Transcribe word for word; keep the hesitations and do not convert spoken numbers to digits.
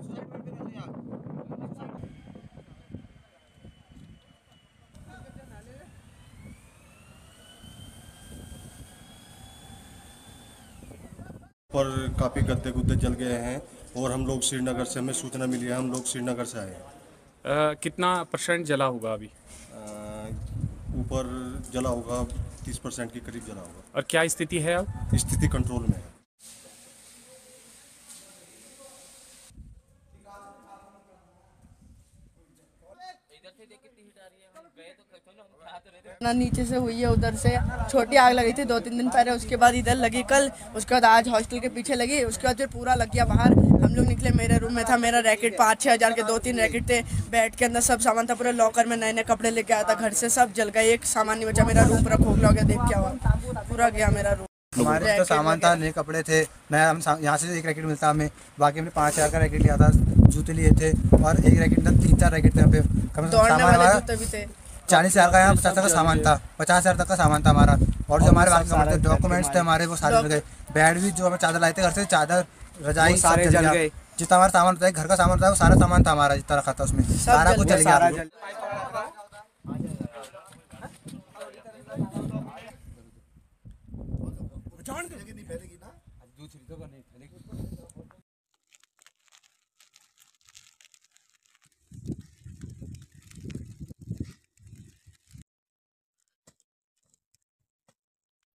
पर काफ़ी गद्दे गुद्दे जल गए हैं और हम लोग श्रीनगर से, हमें सूचना मिली है, हम लोग श्रीनगर से आए हैं। अ, कितना परसेंट जला होगा अभी? अ, ऊपर जला होगा, तीस परसेंट के करीब जला होगा। और क्या स्थिति है अब? स्थिति कंट्रोल में है। ना नीचे से हुई है, उधर से छोटी आग लगी थी दो तीन दिन पहले, उसके बाद इधर लगी कल, उसके बाद आज हॉस्टल के पीछे लगी, उसके बाद फिर पूरा लग गया बाहर। हम लोग निकले, मेरे रूम में था मेरा रैकेट, पाँच छः हज़ार के दो तीन रैकेट थे, बेड के अंदर सब सामान था, पूरे लॉकर में नए नए कपड़े लेके आया था घर से, सब जल गए, एक सामान नहीं बचा। मेरा रूम पूरा खोखला हो गया, देख क्या हुआ, पूरा गया मेरा रूम। हमारे तो सामान था, नए कपड़े थे, नया हम यहाँ से एक रैकेट मिलता हमें, बाकी हमने पाँच हज़ार का रैकेट लिया था, जूते लिए थे और एक रैकेट था, तीन चार रैकेट थे यहाँ पे, कम से कम सामान हमारा चालीस हज़ार का, यहाँ पचास हज़ार का सामान था, पचास हज़ार तक का सामान था हमारा। और जो हमारे बाकी डॉक्यूमेंट्स थे हमारे, वो सारे जल गए। बेड भी जो हमें चादर लाए थे घर से, चादर रजाई सारे जल गए। जितना हमारा सामान होता है घर का सामान होता है, वो सारा सामान था हमारा, जितना रखा था उसमें सारा कुछ जल गया।